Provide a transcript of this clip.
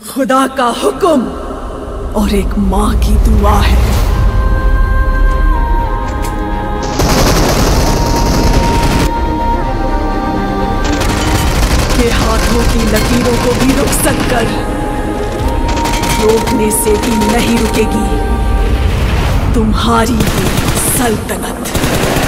खुदा का हुक्म और एक माँ की दुआ है। ये हाथों की लकीरों को भी रुखसत कर, रोकने से भी नहीं रुकेगी तुम्हारी ये सल्तनत।